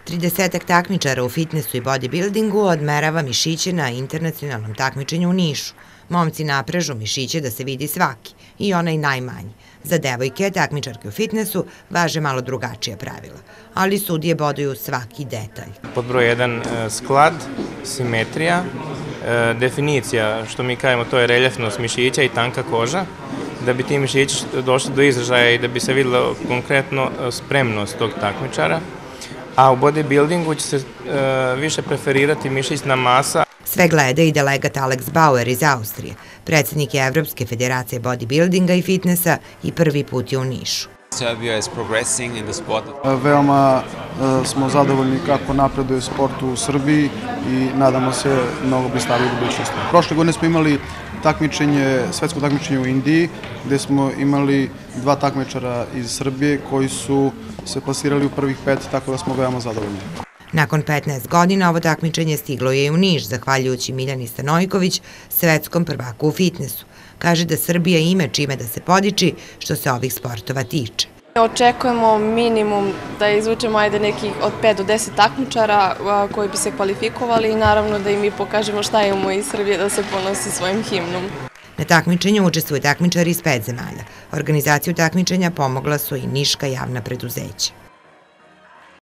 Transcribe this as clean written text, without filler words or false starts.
30 takmičara u fitnessu i bodybuildingu odmerava mišiće na internacionalnom takmičenju u Nišu. Momci naprežu mišiće da se vidi svaki, i onaj najmanji. Za devojke, takmičarke u fitnessu, važe malo drugačija pravila, ali sudije boduju svaki detalj. Pod broj 1 sklad, simetrija, definicija, što mi kažemo, to je reljefnost mišića i tanka koža. Da bi ti mišići došli do izražaja i da bi se vidjela konkretno spremnost tog takmičara. A u bodybuildingu će se više preferirati mišićna masa. Sve gleda i delegat Alex Bauer iz Austrije. Predsjednik je Evropske federacije bodybuildinga i fitnessa i prvi put je u Nišu. Veoma smo zadovoljni kako napreduje sport u Srbiji i nadamo se mnogo blistavije budućnosti. Prošle godine smo imali svetsko takmičenje u Indiji, gde smo imali 2 takmičara iz Srbije koji su se plasirali u prvih 5, tako da smo veoma zadovoljni. Nakon 15 godina ovo takmičenje stiglo je i u Niš, zahvaljujući Miljani Stanojković, svetskom prvaku u fitnessu. Kaže da Srbija ima čime da se podiči što se ovih sportova tiče. Očekujemo minimum da izvučemo nekih od 5 do 10 takmičara koji bi se kvalifikovali i naravno da i mi pokažemo šta imamo iz Srbije da se ponosi svojim himnom. Na takmičenju učestvuju takmičari iz 5 zemalja. Organizaciju takmičenja pomogla su i niška javna preduzeća.